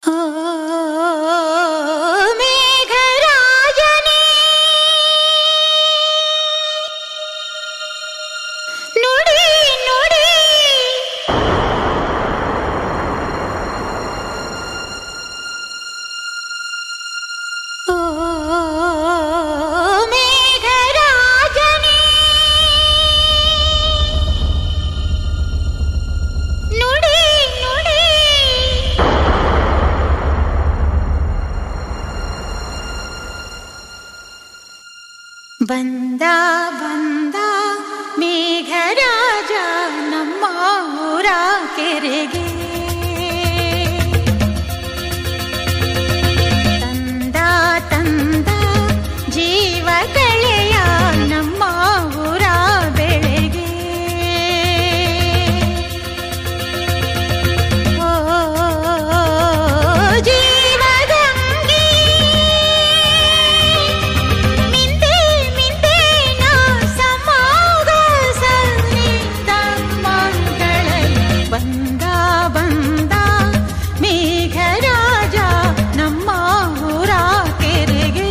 ಬಂದ ಬಂದ ಮೇಘರಾಜ ನಮ್ಮ ಊರ ಕೆರೆಗೆ, ತಂದ ತಂದ ಜೀವ ಕಳೆಯ ನಮ್ಮ ಊರ ಬೆಳೆಗೆ. ಓ ಜೀವಗಂಗೆ ಮಿಂದೆ ಮಿಂದೆ ನಾ ಸಮಾಗ ಸನ್ನಿಧ ಮಂಗಳಲ್ಲಿ. ಬಂದ ಬಂದ ಮೇಘರಾಜ ನಮ್ಮ ಊರ ಕೆರೆಗೆ.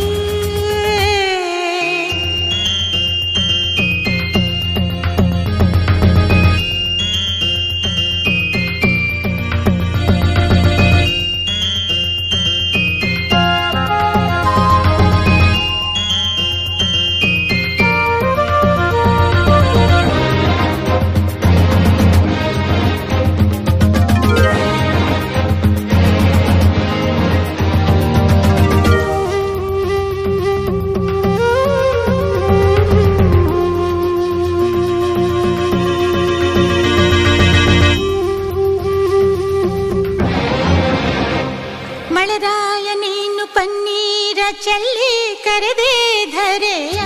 ಮಳೆರಾಯ ನೀನು ಪನ್ನೀರ ಚೆಲ್ಲಿ ಕರೆದೆ ಧರೆಯ,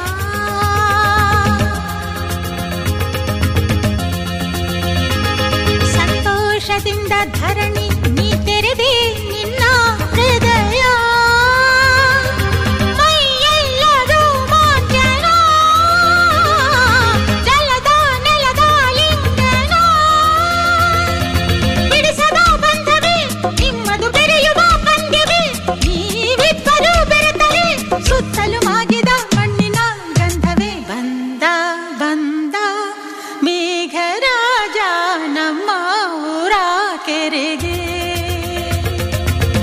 ಸಂತೋಷದಿಂದ ಧರಣಿ ನೀ ತೆರೆದೆ ನಿನ್ನ ಹೃದಯ. ಮೈಯೆಲ್ಲ ರೋಮಾಂಚನ, ಜಲದ ನೆಲದ ಲಿಂಗನ. ಬಿಡಿಸದ ಬಂಧವೇ ನಿಮ್ಮದು ಬೆರೆಯುವ ಪಂದ್ಯವೇ, ನೀವಿಬ್ಬರು ಬೆರೆತರೆ ಸುತ್ತಲೂ ಮಾಗಿದ ಮಣ್ಣಿನ ಗಂಧವೇ. ಬಂದ ಬಂದ ಮೇಘರಾಜ ನಮ್ಮ ಊರ ಕೆರೆಗೆ.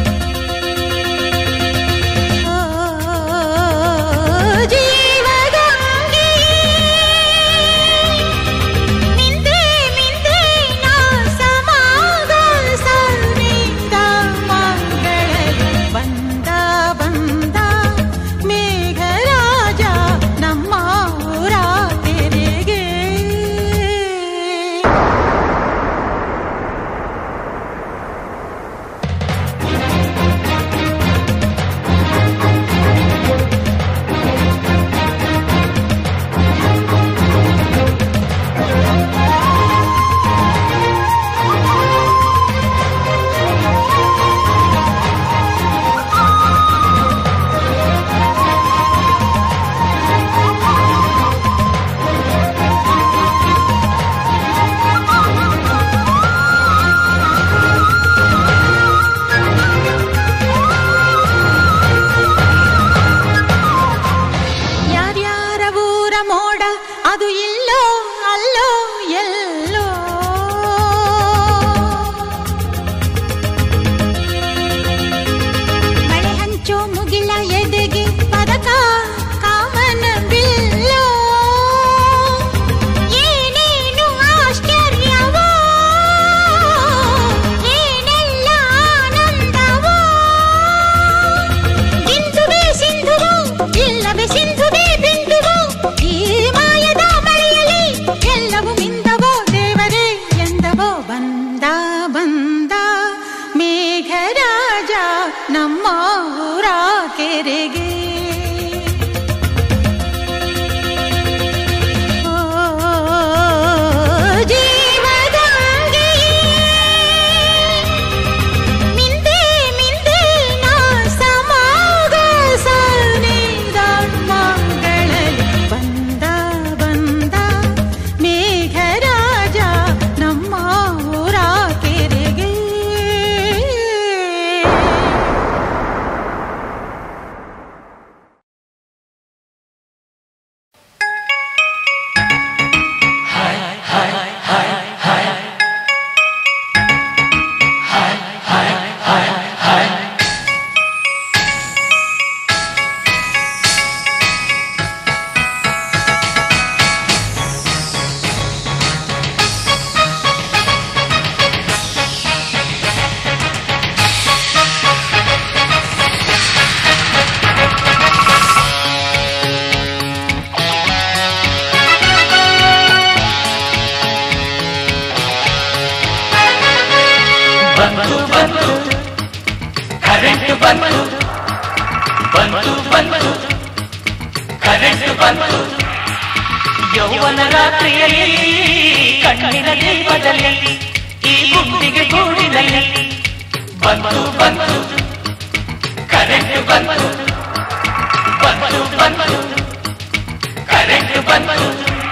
ಬಂತು ಕರೆಂಟ್ ಬಂತು ಬಂತು ಬಂತು ಕರೆಂಟ್ ಬಂತು ಯೌವನ ರಾತ್ರಿಯಲ್ಲಿ ಕಣ್ಣಿನ ದೀಪದಲ್ಲಿ ಈ ಗುಂಡಿಗೆ ಗೂಡಿನಲ್ಲಿ ಬಂತು ಬಂತು ಕರೆಂಟ್ ಬಂತು ಬಂತು ಬಂತು ಕರೆಂಟ್ ಬಂತು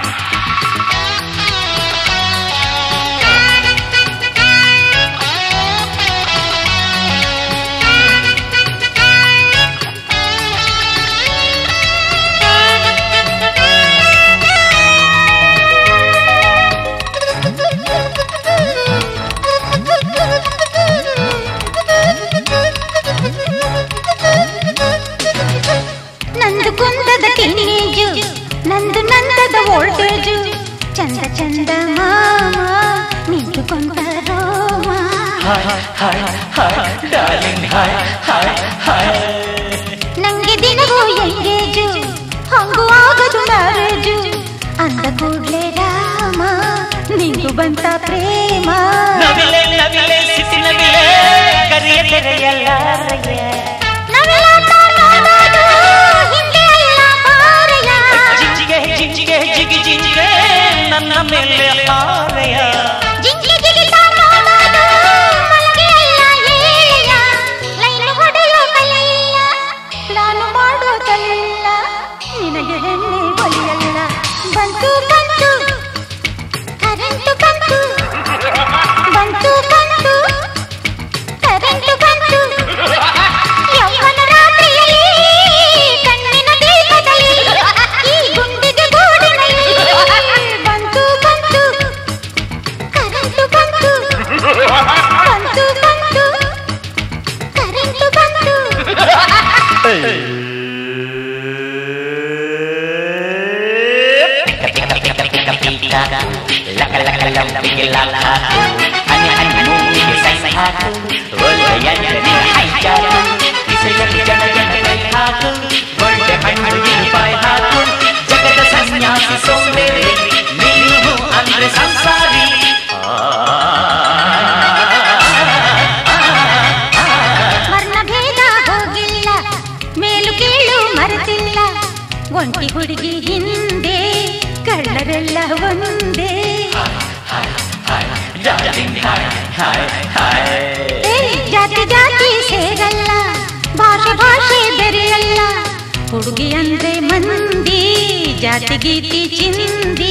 ನಂದು ಕುಂದದ ಟೀನೇಜು ನಂದು ನಂದದ ವೋಲ್ಟೇಜು ಚಂದ ಚಂದ ಮಾಮ ನಿಂತುಕೊಂಡ ರೋಮ ನಂಗೆ ದಿನವೂ ಎಂಗೇಜು ಹಂಗೂ ಆಗದು ಮ್ಯಾರೇಜು ಅಂದ ಕೂಡ್ಲೆ ರಾಮ ನಿಂತು ಬಂತ ಪ್ರೇಮ ನವಿಲೆ ನವಿಲೆ ಸಿಸಿ ನವಿಲೆ ಕರಿಯ ತೆರೆಯಲ್ಲಾರಯ್ಯ ಜಿಂಜಿಗೆ ಜಿಂಜಿಗೆ ಜಿಗಿ ಜಿಂಜಿಗೆ ನನ್ನ ಮೇಲೆ ಹಾರೆಯ ಲೈನು ಹೊಡೆಯೋ ಕಲಿಯ ಪ್ಲಾನು ಮಾಡೋ ಕಲಿಯ ನಿನಗೆ ಹೆಣ್ಣೆ ಬಲಿಯಲ್ಲ ಬಂತು ಬಂತು ಕರೆಂಟು ಬಂತು ಬಂತು ಬಂತು ಕರೆಂಟು ಬಂತು ಯೌವನ ರಾತ್ರಿಯಲ್ಲಿ ಕಣ್ಣಿನ ದೀಪದಲ್ಲಿ ಈ ಗುಂಡಿಗೆ ಗೂಡಿನಲ್ಲಿ ಬಂತು ಬಂತು ಕರೆಂಟು ಬಂತು ಬಂತು ಬಂತು ಕರೆಂಟು ಬಂತು ಲಕ ಲಕ ಲಂಬಿಗೆ ಲಾಲ ಹನಿ ಹನಿ ಮೂಗಿಗೆ ಸೈ ಸೈ ಹಾಕು ಒಳ್ಳೆಯ ಹೈಚಾಕು ಇಸೆಯಲ್ಲಿ ಜನ ಜನ ಕೈ ಹಾಕು ಒಳ್ಳೆ ಹಣ್ಣಿಗೆ ಬಾಯಿ ಹಾಕು ಜಗದ ಸನ್ಯಾಸಿ ಸೋಂಬೇರಿ ನೀನು ಅಂದ್ರೆ ಸಂಸಾರಿ ವರ್ಣಭೇದ ಹೋಗಿಲ್ಲ ಮೇಲು ಕೀಳು ಮರೆತಿಲ್ಲ ಒಂಟಿ ಹುಡುಗಿ ಹಿಂದೆ ಕಳ್ಳರೆಲ್ಲ ಒಂದೇ ಜಾತಿ ಜಾತಿ ಸೇರಲ್ಲ ಭಾಷೆ ಭಾಷೆ ಬೆರೆಯಲ್ಲ ಹುಡುಗಿ ಅಂದ್ರೆ ಮಂದಿ ಜಾತಿ ಗೀತಿ ಚಿಂದಿ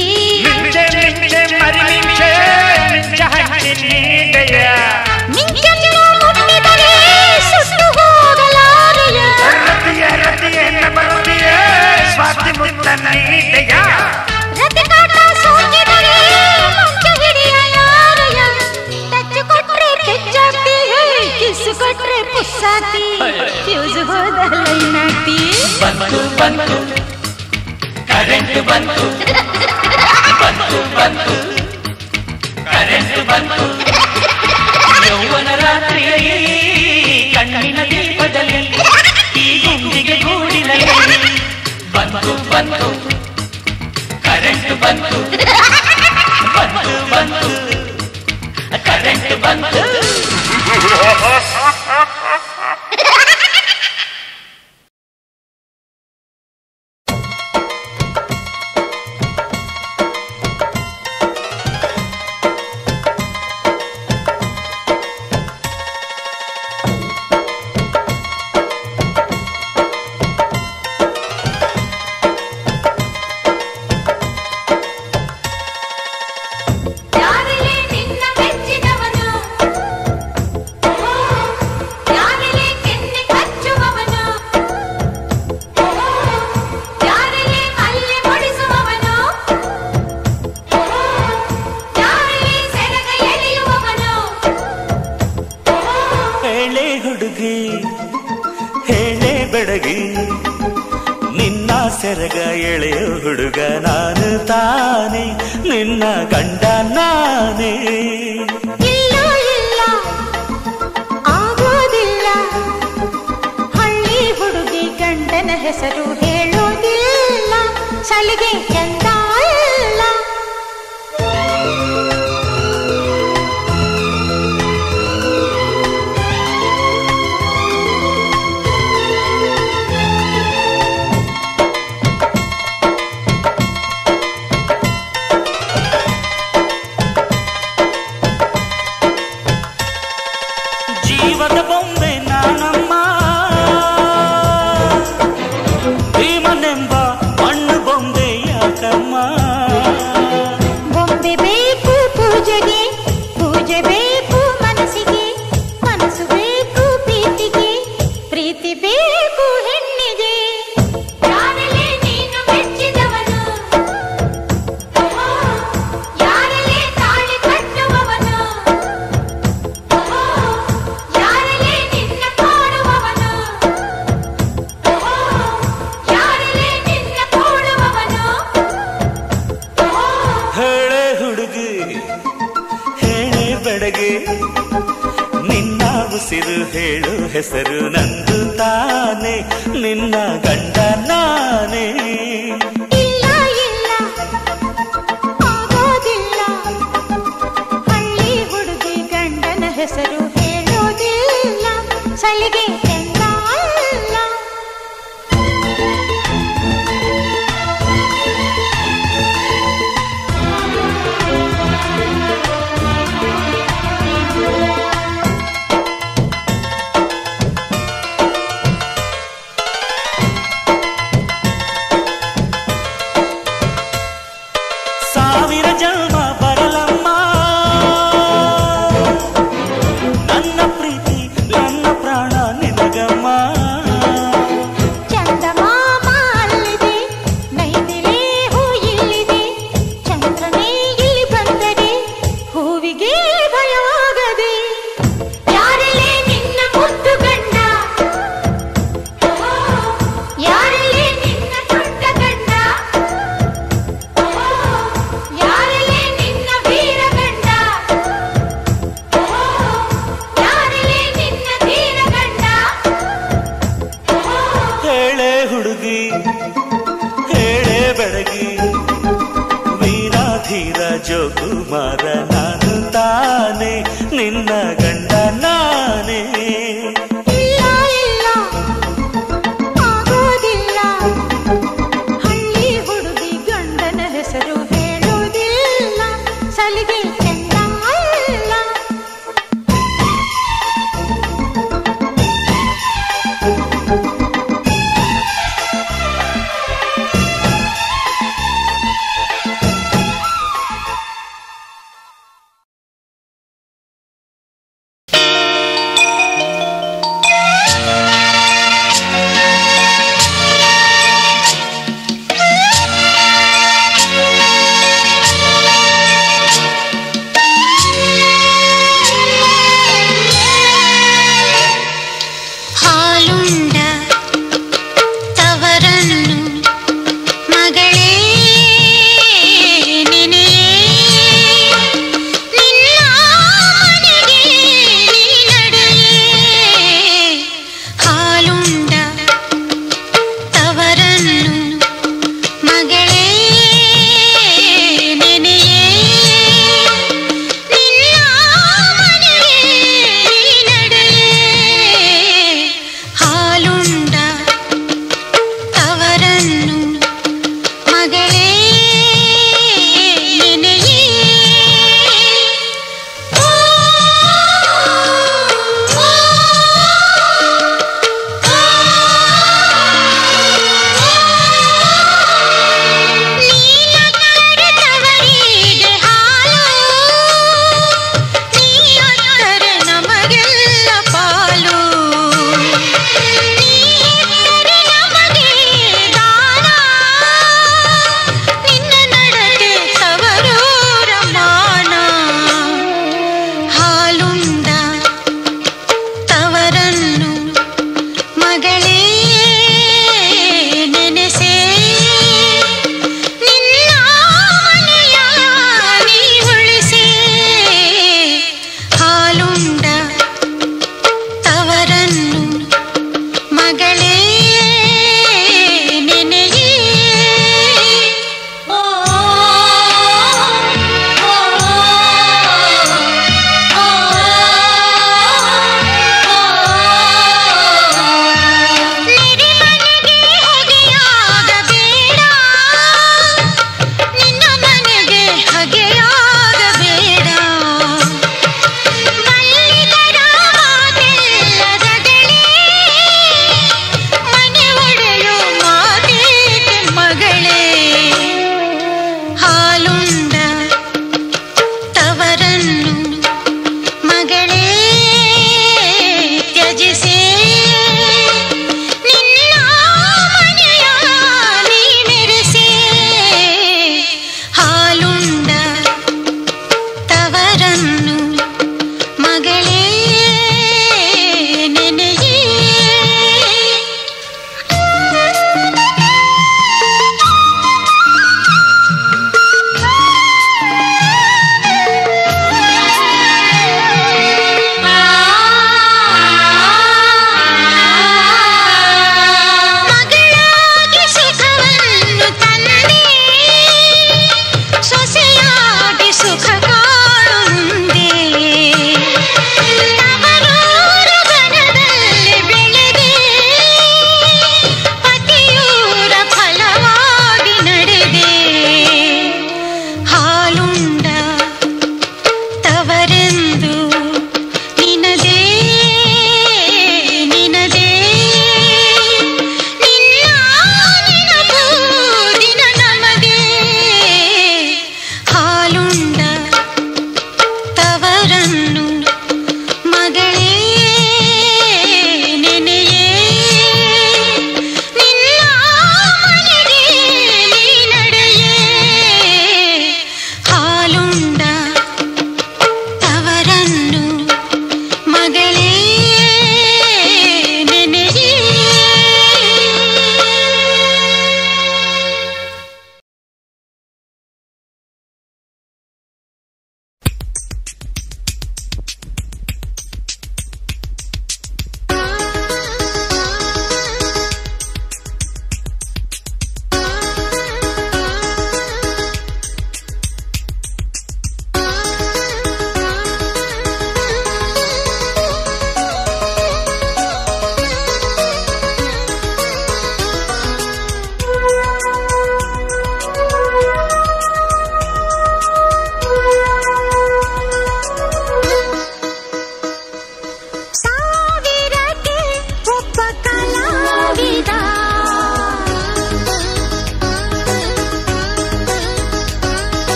ಮಿಂಚನ್ನು ಮುಟ್ಟಿದರೆ ಸುಟ್ಟು ಹೋಗಲಾರೆಯ ರತಿ ಕಾಟ ಸೋಕಿದರೆ ಮುಂಚೆ ಹಿಡಿಯಲಾರೆಯ ಟಚ್ ಕೊಟ್ರೆ ಕೆಚ್ಚಾಕ್ತಿ ಕಿಸ್ಸು ಕೊಟ್ರೆ ಪುಸ್ಸಾತಿ ಫ್ಯೂಸ್ ಹೋದ ಲೈನಾಟಿ ಬಂತು ಬಂತು ಕರೆಂಟ್ ಬಂತು ಬಂತು ಬಂತು ಕರೆಂಟ್ ಬಂತು ಯೌವನ ರಾತ್ರಿಯಲ್ಲಿ ಕಣ್ಣಿನ ದೀಪದಲ್ಲಿ ಈ ಗುಂಡಿಗೆ ಗೂಡಿನಲ್ಲಿ ಬಂತು ಬಂತು ಕರೆಂಟ್ ಬಂತು ಬಂತು ಬಂತು ಕರೆಂಟ್ ಬಂತು ಸೆರಗ ಎಳೆಯೋ ಹುಡುಗ ನಾನು ತಾನೆ ನಿನ್ನ ಗಂಡ ನಾನೇ ಇಲ್ಲ ಇಲ್ಲ ಆಗೋದಿಲ್ಲ ಹಳ್ಳಿ ಹುಡುಗಿ ಗಂಡನ ಹೆಸರು ಹೇಳೋದಿಲ್ಲ ಸಲಿಗೆ ಚಂದ ಇಲ್ಲ ಜೀವದ ಬೊಂಬೆ ನಾನಮ್ಮ ಭೀಮನೆಂಬ ಮಣ್ಣು ಬೊಂಬೆ ಯಾಕಮ್ಮ ಬೊಂಬೆ ಬೇಕು ಪೂಜೆಗೆ ಪೂಜೆ ಬೇಕು ಮನಸ್ಸಿಗೆ ಮನಸ್ಸು ಬೇಕು ಪ್ರೀತಿಗೆ ಪ್ರೀತಿ ಬೇಕು ಹೆಣ್ಣಿಗೆ ಯಾರಲ್ಲೇ ನೀನು ಮೆಚ್ಚಿದವನು ಯಾರಲ್ಲೇ ತಾಳಿ ಕಟ್ಟುವವನು ಯಾರಲ್ಲೇ ನಿನ್ನ ಕಾಡುವವನು ಯಾರಲ್ಲೇ ನಿನ್ನ ಕೂಡುವವನು ಹೇಳೆ ಹುಡುಗಿ ಹೇಳೆ ಬೆಡಗೆ ನಿನ್ನ ಉಸಿರು ಹೇಳು ಹೆಸರು ನಂದು ತಾನೆ ನಿನ್ನ ಗಂಡ ನಾನೇ ಇಲ್ಲ ಇಲ್ಲ ಆಗೋದಿಲ್ಲ ಹಳ್ಳಿ ಹುಡುಗಿ ಗಂಡನ ಹೆಸರು ಹೇಳೋದಿಲ್ಲ ಸಲಿಗೆ ಎಂದ ಅಲ್ಲ ಸಾವಿರ ಜನ್ಮ ಬರಲಮ್ಮ ನನ್ನ ಪ್ರೀತಿ ನನ್ನ ಪ್ರಾಣ ನಿನಗಮ್ಮ ಚಂದಮಾಮ ಅಲ್ಲಿದೆ ನೈದಿಲೆ ಹೂ ಇಲ್ಲಿದೆ ಚಂದ್ರನೇ ಇಲ್ಲಿ ಬಂದರೆ ಹೂವಿಗೆ ಭಯವಾಗದೆ ಯಾರಲ್ಲೇ ನಿನ್ನ ಮುದ್ದು ಗಂಡ ಯಾರಲ್ಲೇ ನಿನ್ನ ದೊಡ್ಡ ಗಂಡ ಯಾರಲ್ಲೇ ನಿನ್ನ ವೀರ ಗಂಡ ಯಾರಲ್ಲೇ ನಿನ್ನ ಧೀರ ಗಂಡ ಹೇಳೆ ಹುಡುಗಿ ಹೇಳೆ ಬೆಡಗಿ ವೀರಾಧೀರ ಜೋಕುಮಾರ ನಾನು ತಾನೆ ನಿನ್ನ ಗಂಡ ನಾನೇ ಇಲ್ಲ ಇಲ್ಲ ಆಗೋದಿಲ್ಲ ಹಳ್ಳಿ ಹುಡುಗಿ ಗಂಡನ ಹೆಸರು ಹೇಳೋದಿಲ್ಲ ಸಲಿಗೆ ಚೆಂದ ಅಲ್ಲ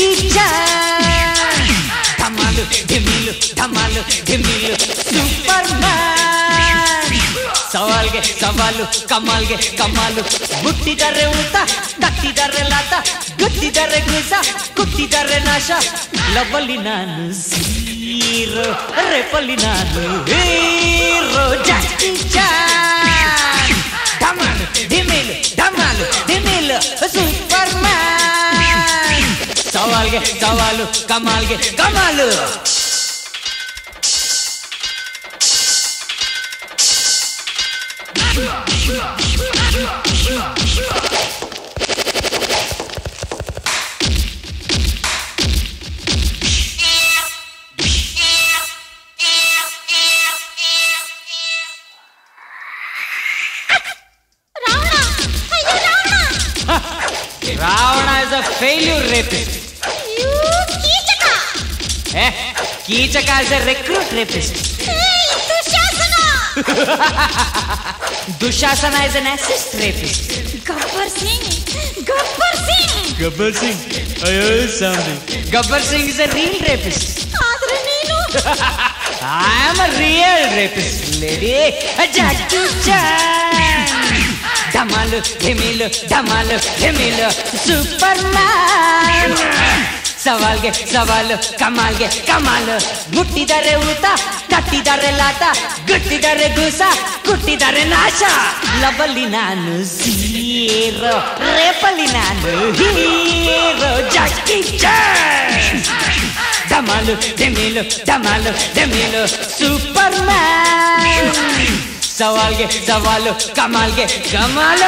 ಜಾಕಿ ಚಾನ್ ಧಮಾಲು ಧಿಮಿಲು ಧಮಾಲು ಧಿಮಿಲು ಸೂಪರ್ ಮ್ಯಾನ್ ಸವಾಲ್ಗೆ ಸವಾಲು ಕಮಾಲ್ಗೆ ಕಮಾಲು ಮುಟ್ಟಿದರೆ ಊಟ ತಟ್ಟಿದರೆ ಲಾಟ ಗುಟ್ಟಿದರೆ ಗುಸ ಕುಟ್ಟಿದರೆ ನಾಶ ಲವಲ್ಲಿ ನಾನು ಹೀರೋ ರೇಪಲ್ಲಿ ನಾನು ಹೀರೋ ಜಾಕಿ ಚಾನ್ ಧಮಾಲು ಧಿಮಿಲು ಧಮಾಲು ಧಿಮಿಲು ಸೂಪರ್ ಮ್ಯಾನ್ ಸವಾಲ್ಗೆ ಸವಾಲು ಕಮಾಲ್ಗೆ ಕಮಾಲು Ravana is a failure rapist. You Keechaka. Keechaka is a recruit rapist. Hey, Dushasana. Dushasana is an assist rapist. Gabbar Singh. Gabbar Singh. Gabbar Singh. Ayo Samdi. Gabbar Singh is a real rapist. Adre neenu. I am a real rapist, lady. Jackie Chan. Dhamalu, dhimilu, dhamalu, dhimilu, Superman. ಸವಾಲ್ಗೆ ಸವಾಲು ಕಮಾಲ್ಗೆ ಕಮಾಲು ಮುಟ್ಟಿದರೆ ಊಟ ಕಟ್ಟಿದರೆ ಲಾಟ ಗುಟ್ಟಿದರೆ ಗೂಸ ಕುಟ್ಟಿದರೆ ನಾಶ ಲವಲ್ಲಿ ನಾನು hero ರೇಪಲ್ಲಿ ನಾನು hero Jackie Chan ಧಮಾಲು ಧಿಮಿಲು ಧಮಾಲು ಧಿಮಿಲು ಸೂಪರ್ ಮ್ಯಾನ್ ಸವಾಲ್ಗೆ ಸವಾಲು ಕಮಾಲ್ಗೆ ಕಮಾಲು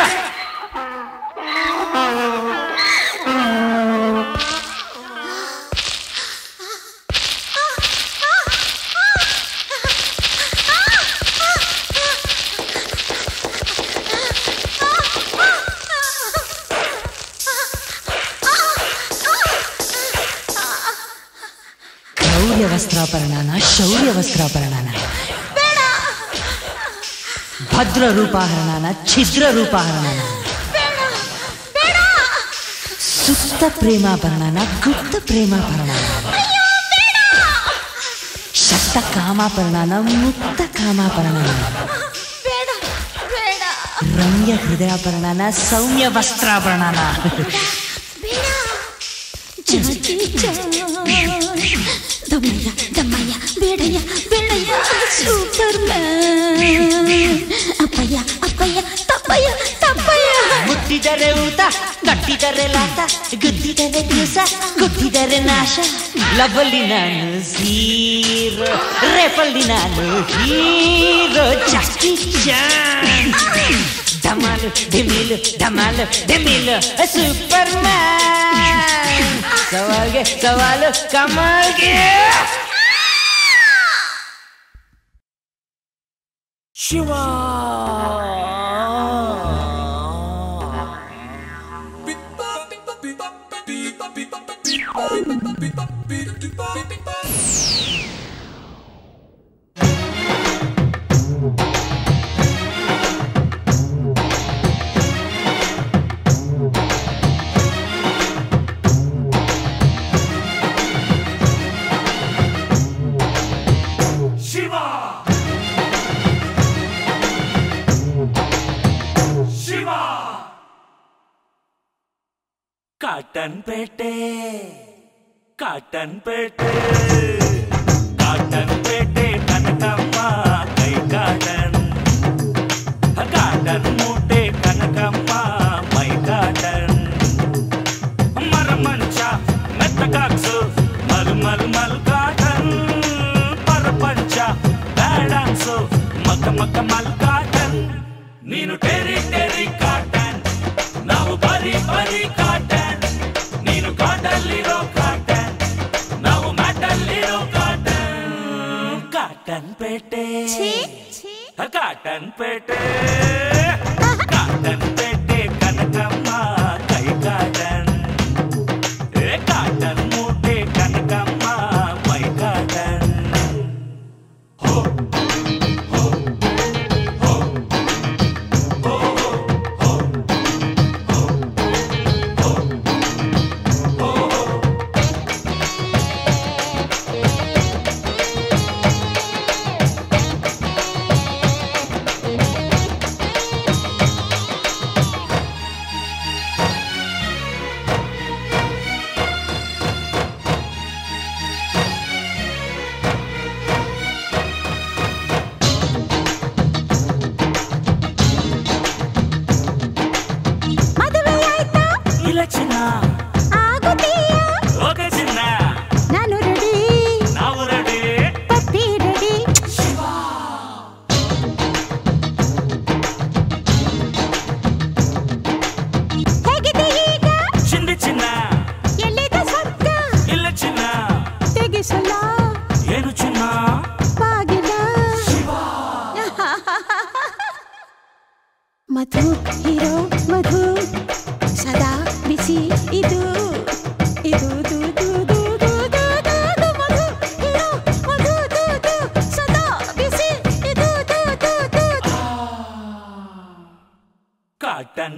ವಸ್ತ್ರಾಪರಣನ ಶೌರ್ಯ ವಸ್ತ್ರಾಪರಣನ ಭದ್ರ ರೂಪಾಹರಣನ ಛಿದ್ರ ರೂಪಾಹರಣನ ಸುತ್ತ ಪ್ರೇಮಾಭರಣನ ಗುಪ್ತ ಪ್ರೇಮಾಭರಣನ ಶಕ್ತ ಕಾಮಾಭರಣನ ಮುಕ್ತ ಕಾಮಾಭರಣನ ರಮ್ಯ ಹೃದಯಾಭರಣನ ಸೌಮ್ಯ ವಸ್ತ್ರಾಭರಣನ ದಮ್ಮಯ್ಯ ದಮ್ಮಯ್ಯ ಬೇಡಯ್ಯ ಬೇಡಯ್ಯ ಸೂಪರ್ ಮ್ಯಾನ್ ಅಪ್ಪಯ್ಯ ಅಪ್ಪಯ್ಯ ತಪ್ಪಯ್ಯ ತಪ್ಪಯ್ಯ ಮುಟ್ಟಿದರೆ ಊಟ ಕಟ್ಟಿದರೆ ಲಾಟ ಗುದ್ದಿದರೆ ದಿವಸ ಕುಟ್ಟಿದರೆ ನಾಶ ಲವಲ್ಲಿ ನಾನು ಹೀರೋ ರೇಪಲ್ಲಿ ನಾನು ಹೀರೋ ಜಾಕಿ ಚಾನ್ ಧಮಾಲು ಧಿಮಿಲು ಧಮಾಲು ಧಿಮಿಲು ಸೂಪರ್ ಮ್ಯಾನ್ ಸವಾಲ್ಗೆ ಸವಾಲು ಕಮಾಲ್ಗೆ ಶಿವ ಕಾಟನ್ ಪೇಟೆ ಕಾಟನ್ ಪೇಟೆ ಕಾಟನ್ ಪೇಟೆ ಕನಕಮ್ಮ ಕೈ ಕಾಟನ್ ಕಾಟನ್ ಮೂಟೆ ಕನಕಮ್ಮ ಮೈ ಕಾಟನ್ ಮರಮಂಚ ಮೆತ್ತಗಾಕ್ಸು ಮಲ್ ಮಲ್ ಮಲ್ ಕಾಟನ್ ಪರಪಂಚ ಬ್ಯಾಡಾನ್ಸು ಮಕ್ಕ ಮಕ್ಕ ಮಲ್ ಕಾಟನ್ ನೀನು ಟೆರಿ ಟೆರಿ ಕಾಟನ್ ನಾವು ಬರಿ ಬರಿ ಕಾಟನ್ ನೀನು ಕಾಟಲ್ಲಿರೋ ಕಾಟನ್ ನಾವು ಮ್ಯಾಟಲ್ಲಿರೋ ಕಾಟನ್ ಕಾಟನ್ ಪೇಟೆ ಕಾಟನ್ ಪೇಟೆ ಕಾಟನ್ ಪೇಟೆ ಕನಕಮ್ಮ ಕೈ ಕಾಟನ್ ಕಾಟನ್ ಮೂಟೆ ಕನಕಮ್ಮ ಮೈ ಕಾಟನ್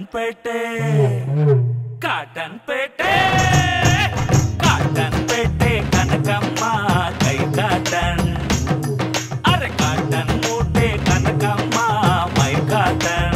ಪೇಟೆ ಕಾಟನ್ ಪೇಟೆ ಕಾಟನ್ ಪೇಟೆ ಕನಕಮ್ಮ ಕೈ ಕಾಟನ್ ಅರೆ ಕಾಟನ್ ಮೂಟೆ ಕನಕಮ್ಮ ಮೈ cotton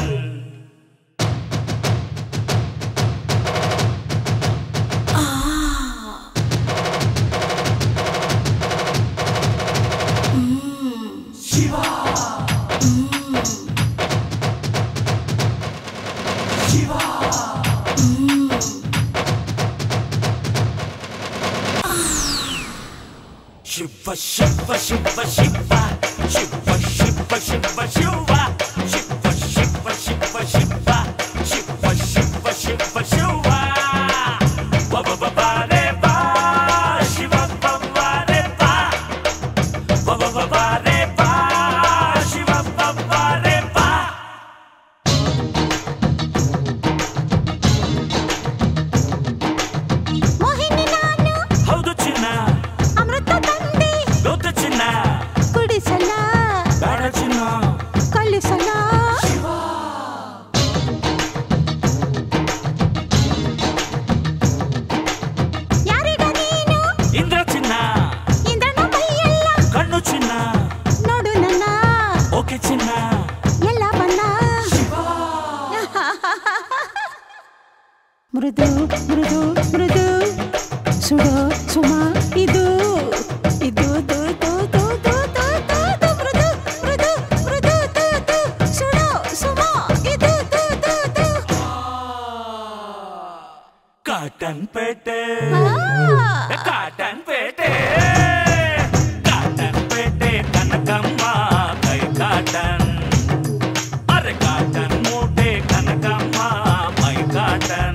Shiva, Shiva, Shiva, Shiva, Shiva, Shiva, Shiva, Shiva, Shiva, Shiva, Shiva, Shiva, Shiva, Shiva, Shiva, Shiva. Ba ba ba ba re ba, Shiva ba ba re ba, ba ba ba ba re ba, Shiva ba ba re ba. Mohini ನಾನು ಹೌದು ಚಿನ್ನ ಅಮೃತ ತಂದೆ ಲೋಟ ಚಿನ್ನ ಕುಡಿಸಲ ಬೇಡ ಚಿನ್ನ ಕಲಿಸಲ ಯಾರಿಗ ನೀನು ಇಂದ್ರ ಚಿನ್ನ ಇಂದ್ರನ ಮೈಯೆಲ್ಲ ಕಣ್ಣು ಚಿನ್ನ ನೋಡು ನನ್ನ ಓಕೆ ಚಿನ್ನ ಎಲ್ಲ ಬಣ್ಣ ಮೃದು ಮೃದು ಮೃದು ಸುಡೋ ಸುಮ ಇದು ಇದು ದು ದು ದು ದು ದು ದು ಮೃದು ಮೃದು ಮೃದು ದು ದು ಸುಡೋ ಸುಮ ಇದು ದು ದು ದು ಕಾಟನ್ ಪೇಟೆ ಆ ಕಾಟನ್ ಪೇಟೆ ಕಾಟನ್ ಪೇಟೆ ಕನಕಮ್ಮ ಕೈ ಕಾಟನ್ ಅರೆ ಕಾಟನ್ ಮೂಟೆ ಕನಕಮ್ಮ ಮೈ ಕಾಟನ್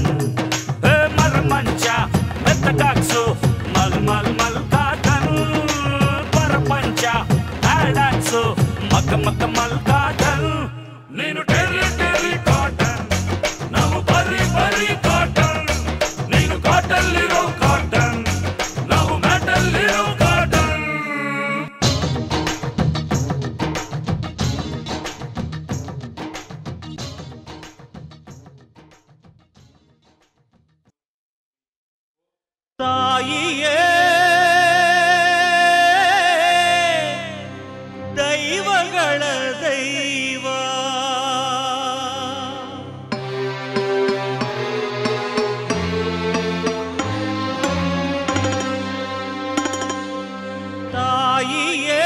ಮರಮಂಚ ಮೆತ್ತಗಾಕ್ಸು ಮಲ್ ಮಲ್ ಮಲ್ ಕಾಟನ್ ಪರಪಂಚ ಹ್ಯಾಡಾಕ್ಸು ಮಕ್ಕ ಮಕ್ಕ ಮಲ್ ಕಾಟನ್ ನೀನು ಟೆರ್ರಿ ಟೆರ್ರಿ ಕಾಟನ್ ನಾವು ಬರಿ ಬರಿ ಕಾಟನ್ ನೀನು ಕಾಟಲ್ಲಿರೋ ಕಾಟನ್ ನಾವು ಮ್ಯಾಟಲ್ಲಿರೋ ಕಾಟನ್ ತಾಯಿಯೇ ದೈವಗಳ ದೈವ ತಾಯಿಯೇ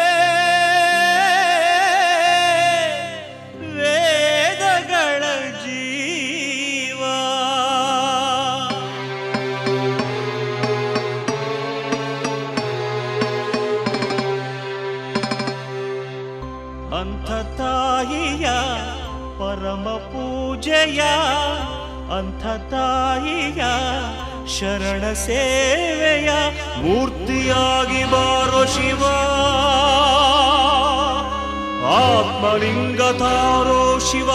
ವೇದಗಳ ಜೀವ ಅಂಥ ತಾಯಿಯ ಪರಮ ಪೂಜೆಯ ಅಂಥ ತಾಯಿಯ ಶರಣ ಸೇವೆಯ ಮೂರ್ತಿಯಾಗಿ ಬಾರೋ ಶಿವ ಆತ್ಮಲಿಂಗ ತಾರೋ ಶಿವ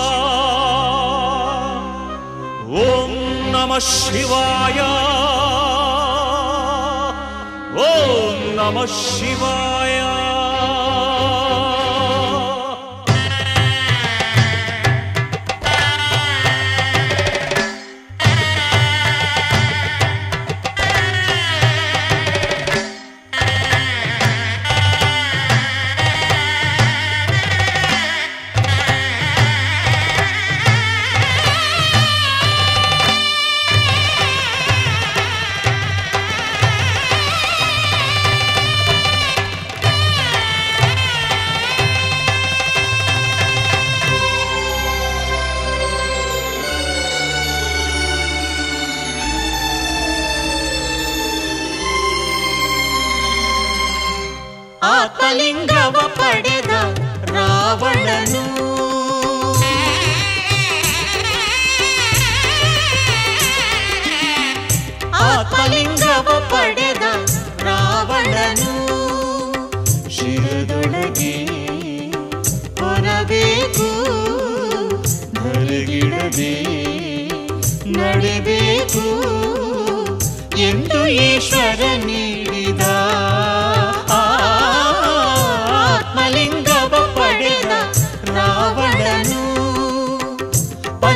ಓಂ ನಮಃ ಶಿವಾಯ ಓಂ ನಮಃ ಶಿವಾಯ ಆತ್ಮಲಿಂಗವ ಪಡೆದ ರಾವಣನು ಆತ್ಮಲಿಂಗವ ಪಡೆದ ರಾವಣನು ಶಿರದೊಳಗೆ ಹೊರಬೇಕು ಧರೆಗಿಡದೆ ನಡೆಬೇಕು ಎಂದು ಈಶ್ವರ ನೀಡಿದ ಆತ್ಮಲಿಂಗವ ಪಡೆದ ರಾವಣನು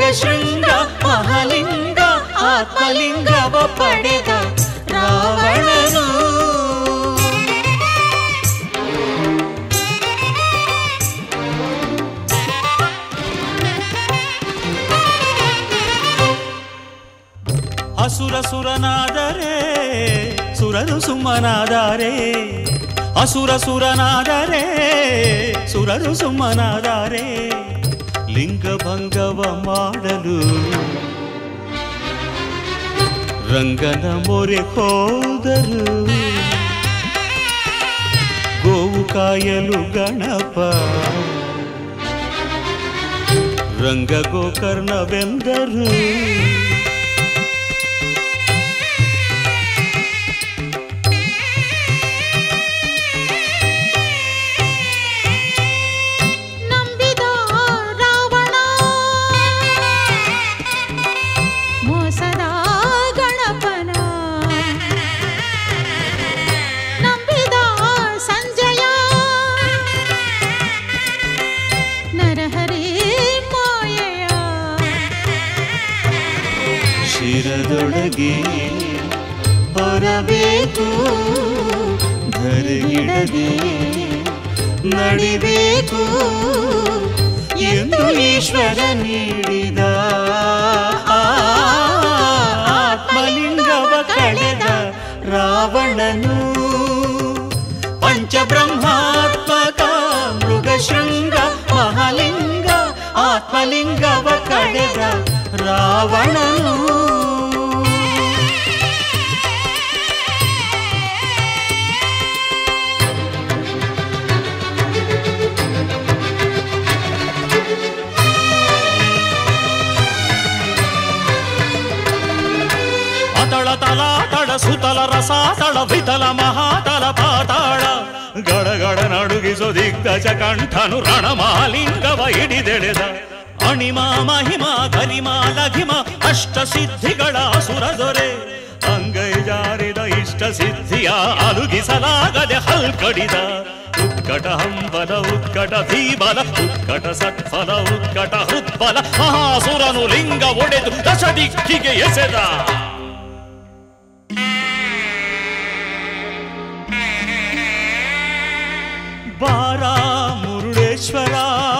ಮೃಗಶೃಂಗ ಮಹಾಲಿಂಗ ಆತ್ಮಲಿಂಗವ ಪಡೆದ ರಾವಣನು. ಅಸುರಸುರನಾದರೆ ಸುರರು ಸುಮ್ಮನಾದರೆ, ಅಸುರಸುರನಾದರೆ ಸುರರು ಸುಮ್ಮನಾದರೆ, ಲಿಂಗಭಂಗವ ಮಾಡಲು ರಂಗನ ಮೊರೆ ಹೋದರು. ಗೋವು ಕಾಯಲು ಗಣಪ ರಂಗ ಗೋಕರ್ಣವೆಂದರು. ಶಿರದೊಳಗೆ ಹೊರಬೇಕು, ಧರೆಗಿಡದೆ ನಡಿಬೇಕು ಎಂದು ಈಶ್ವರ ನೀಡಿದ ಆತ್ಮಲಿಂಗವ ಕಳೆದ ರಾವಣನು. ಪಂಚಬ್ರಹ್ಮಾತ್ಮಕ ಮೃಗಶೃಂಗ ಮಹಾಲಿಂಗ ಆತ್ಮಲಿಂಗವ ಕಳೆದ ರಾವಣನು. ಅತಳ ತಲಾತಳ ಸುತಲ ರಸಾತಳ ವಿತಲ ಮಹಾತಲ ಪಾತಾಳ, ಗಡಗಡ ನಡುಗಿಸೋ ದಿಗ್ಗಜ ಕಂಠನು ರಣಮಾಲಿಂಗವ ಹಿಡಿದೆಳೆದ. ಅಣಿಮಾ ಮಹಿಮಾ ಗರಿಮಾ ಲಘಿಮ ಅಷ್ಟ ಸಿದ್ಧಿಗಳ ಸುರ ದೊರೆ, ಅಂಗೈ ಜಾರಿದ ಇಷ್ಟ ಸಿದ್ಧಿಯ ಅಲುಗಿಸಲಾಗದೆ ಹಲ್ಕಡಿದ. ಉತ್ಕಟ ಹಂಬಲ ಉತ್ಕಟ ಧೀಬಲ ಉತ್ಕಟ ಸತ್ಫಲ ಉತ್ಕಟ ಹೃತ್ಫಲ, ಮಹಾಸುರನು ಲಿಂಗ ಒಡೆದು ದಶ ದಿಕ್ಕಿಗೆ ಎಸೆದ. ಬಾರ ಮುರುಡೇಶ್ವರ,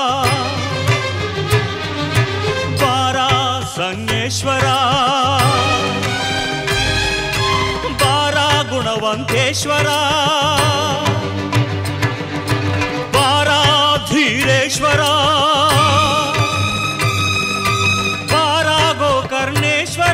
ಬಾರ ಸಂಗೇಶ್ವರ, ಬಾರ ಗುಣವಂತೇಶ್ವರ, ಬಾರ ಧೀರೇಶ್ವರ, ಬಾರ ಗೋಕರ್ಣೇಶ್ವರ,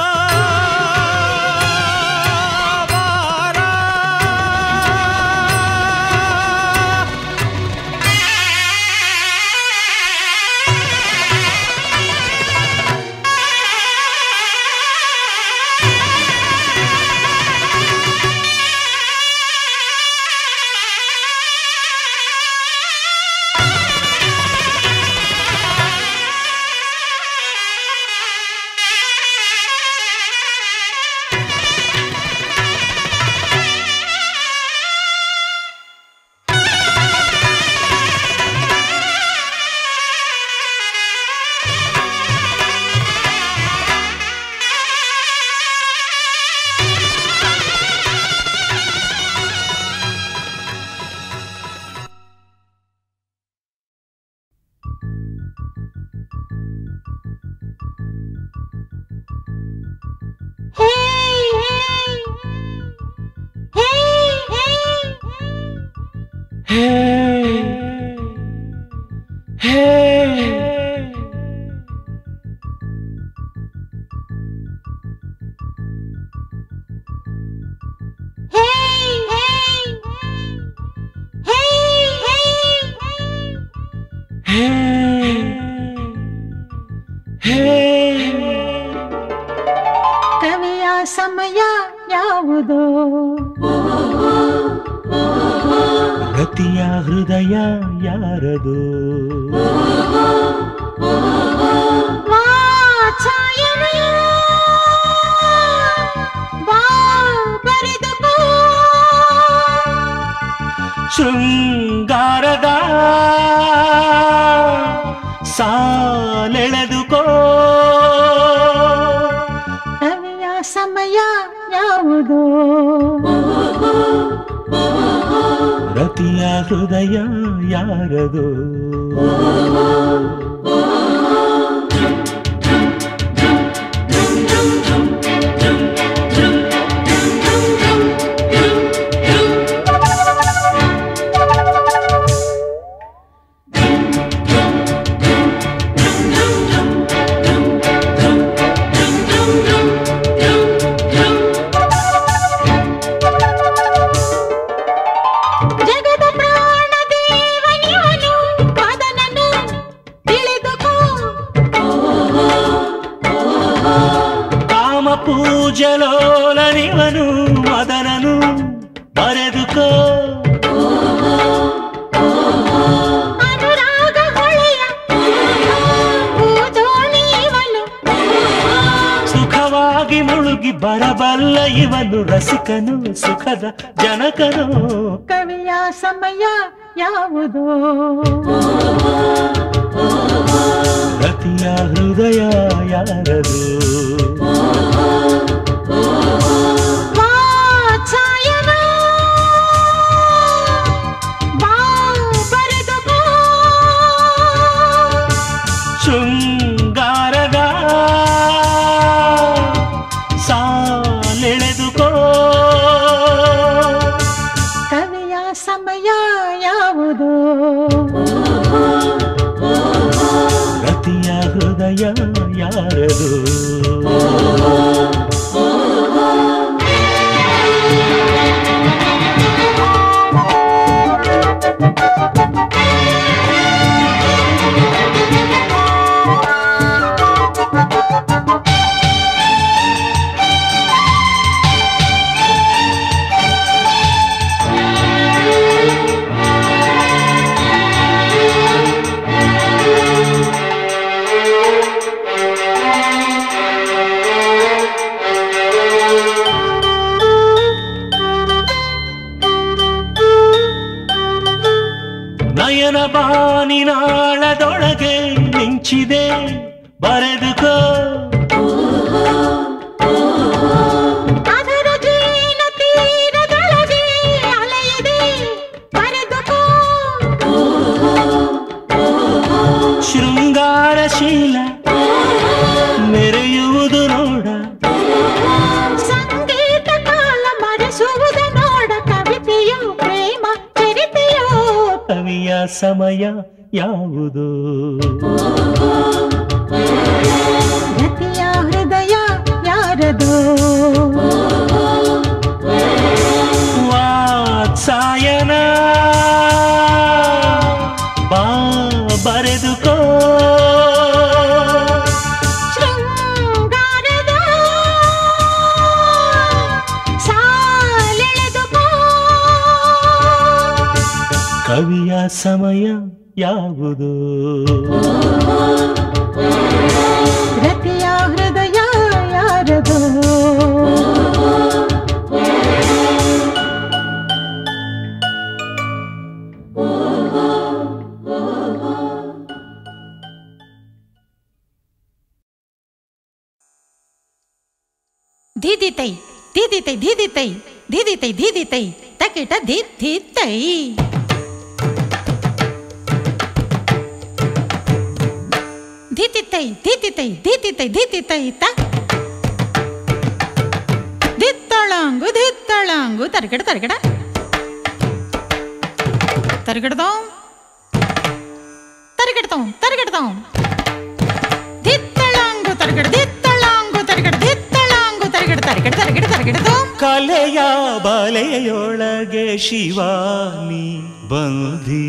ಕವಿಯ ಸಮಯ ಯಾವುದೋ, ರತಿಯ ಹೃದಯ ಯಾರದು, ವಾಚಾಯನೆಯ ಬಾ ಬರೆದುಕೋ, ಶೃಂಗಾರದ ಸಾಲೆಳೆದುಕೋ, ಸಮಯ ಯಾವುದು ರತಿಯ ಹೃದಯ ಯಾರದು ಪೂಜಲೋಲನಿವನು ಮದನನು ಬರೆದುಕೋ ಅನುರಾಗ ಹೊಳೆಯ ಪೂಜೋಳಿವನು ಸುಖವಾಗಿ ಮುಳುಗಿ ಬರಬಲ್ಲ ಇವನು ರಸಿಕನು ಸುಖದ ಜನಕನು ಕವಿಯ ಸಮಯ ಯಾವುದು ರತಿಯ ಹೃದಯ ಯಾರದು ವಾತ್ಸಾಯನ ಬಾ ಬರೆದುಕೋ ಶೃಂಗಾರದ ಸಾಲೆಳೆದುಕೋ ಕವಿಯ ಸಮಯ ಯಾವುದು ರತಿಯ ಹೃದಯ ಯಾರದು ನಯನ ಬಾನಿನಾಳದೊಳಗೆ ಮಿಂಚಿದೆ ಬರೆದುಕೋ ಅದರ ಜೀನ ತೀರದೊಳಗೆ ಅಲೆಯಿದೆ ಬರೆದುಕೋ ಶೃಂಗಾರಶೀಲ ಮೆರೆಯುವುದು ನೋಡ ಸಂಗೀತ ಕಾಲ ಮರೆಸುವುದ ನೋಡ ಕವಿತೆಯು ಪ್ರೇಮ ಚರಿತೆಯೋ ಕವಿಯ ಸಮಯ ಯಾವುದು ರತಿಯ ಹೃದಯ ಯಾರದು ವಾತ್ಸಾಯನ ಬಾ ಬರೆದುಕೋ ಶೃಂಗಾರದ ಸಾಲೆಳೆದುಕೋ ಕವಿಯ ಸಮಯ ಯಾವುದು ರತಿಯ ಹೃದಯ ಯಾರದು ಧೀದಿತೈ ಧೀದಿತೈ ಧೀದಿತೈ ಧೀದಿತೈ ಧೀದಿತೈ ತಕಿಟ ಧೀದಿತೈ ಧೀತಿತೈ ಧೀತಿತೈ ಧೀತಿತೈ ಧೀತಿತೈ ತ ಧಿತ್ತಳಾಂಗು ತರಗಡ ತರಗಡ ತರಗಡದಂ ತರಗಡದಂ ತರಗಡದಂ ಧಿತ್ತಳಾಂಗು ತರಗಡ ಧಿತ್ತಳಾಂಗು ತರಗಡ ಧಿತ್ತಳಾಂಗು ತರಗಡ ತರಗಡ ತರಗಡ ತರಗಡದಂ ಕಲೆಯ ಬಲೆಯೊಳಗೆ ಶಿವಾನಿ ಬಂದಿ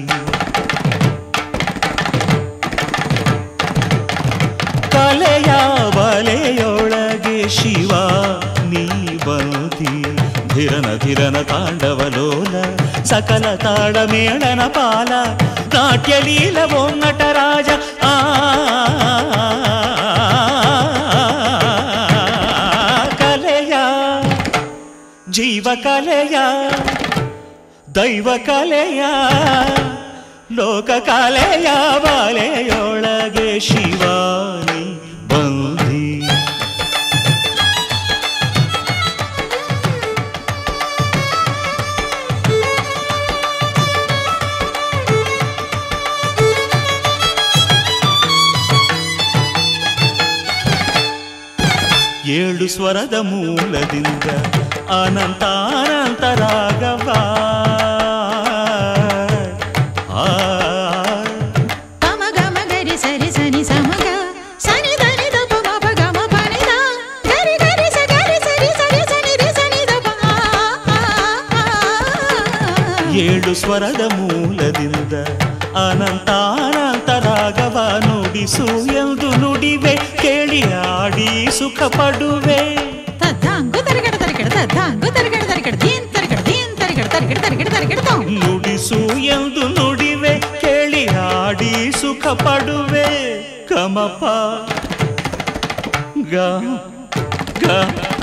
ಕಲೆಯ ಬಲೆಯೊಳಗೆ ಶಿವ ನೀ ಬಂದಿ ಧಿರನ ಧಿರನ ತಾಂಡವಲೋಲ ಸಕಲ ತಾಳಮೇಳನ ಪಾಲ ನಾಟ್ಯಲೀಲವೋ ನಟರಾಜ ಕಲೆಯ ಜೀವ ಕಲೆಯ ದೈವ ಕಲೆಯ ಲೋಕ ಕಲೆಯ ಬಲೆಯೊಳಗೆ ಶಿವಾನಿ ಬಂದಿ ಏಳು ಸ್ವರದ ಮೂಲದಿಂದ ಅನಂತ ಅನಂತ ರಾಗವ ಪಮ ಗಮ ಗರಿ ಸರಿ ಸನಿ ಸಮಗ ಸನಿ ಧನಿ ದ ಪ ಮ ಪ ಗ ಮ ಪ ನಿ ದ ಗರಿ ಗರಿ ಸ ಗರಿ ಸರಿ ಸರಿ ಸನಿ ರಿ ಸನಿ ದ ಪ ಏಳು ಸ್ವರದ ಮೂಲದಿಂದ ಅನಂತ ಅನಂತ ರಾಗವ ನುಡಿಸು ಎಂದು ನುಡಿವೆ ಕೇಳಿ ಆಡಿ ಸುಖ ಪಡುವೆ ತದ್ದಾಂಗು ತರಗಡ ತರಗಡ ತದ್ದಾಂಗು ತರಗಡ ತರಗಡ ದೀನ್ ತರಗಡ ದೀನ್ ತರಗಡ ತರಗಡ ತರಗಡ ತರಗಡ ತೋ ನುಡಿಸು ಎಂದು ನುಡಿವೆ ಕೇಳಿ ಆಡಿ ಸುಖ ಪಡುವೆ ಕಮಪ ಗ ಗ